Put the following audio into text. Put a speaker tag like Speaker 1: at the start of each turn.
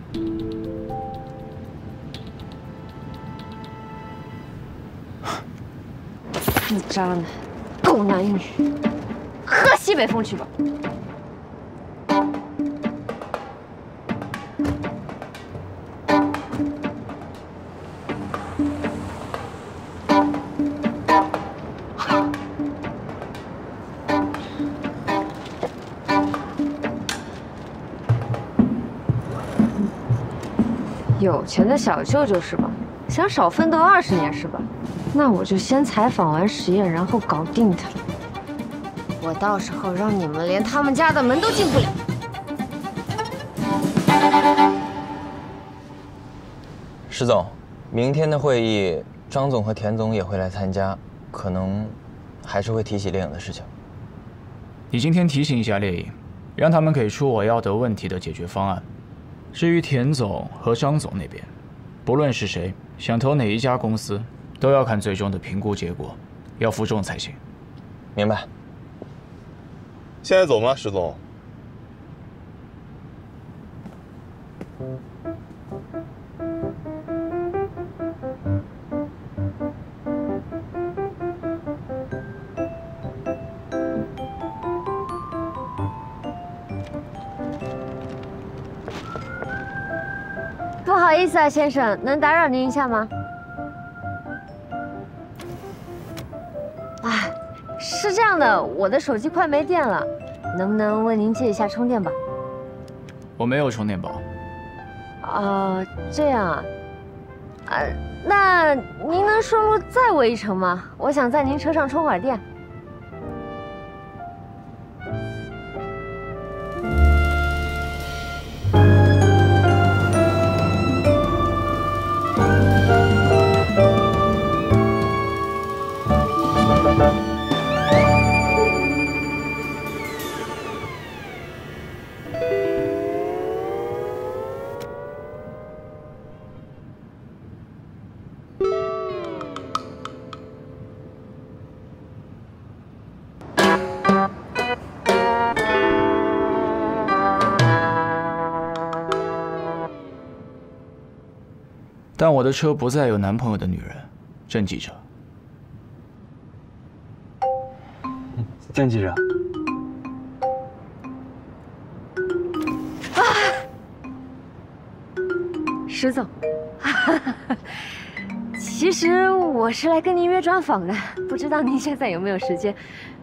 Speaker 1: 死渣男，狗男女，喝西北风去吧。 有钱的小舅舅是吧？想少奋斗20年是吧？那我就先采访完实验，然后搞定他。我到时候让你们连他们家的门都进不了。
Speaker 2: 石总，明天的会议，张总和田总也会来参加，可能还是会提起猎影的事情。
Speaker 3: 你今天提醒一下猎影，让他们给出我要的问题的解决方案。 至于田总和张总那边，不论是谁想投哪一家公司，都要看最终的评估结果，要服众才行。
Speaker 2: 明白。
Speaker 4: 现在走吗，石总？
Speaker 1: 不好意思啊，先生，能打扰您一下吗？哎，是这样的，我的手机快没电了，能不能问您借一下充电宝？
Speaker 3: 我没有充电宝。
Speaker 1: 这样啊，那您能顺路载我一程吗？我想在您车上充会儿电。
Speaker 3: 但我的车不再有男朋友的女人，郑记者。
Speaker 5: 郑记者。
Speaker 1: 石总，其实我是来跟您约专访的，不知道您现在有没有时间？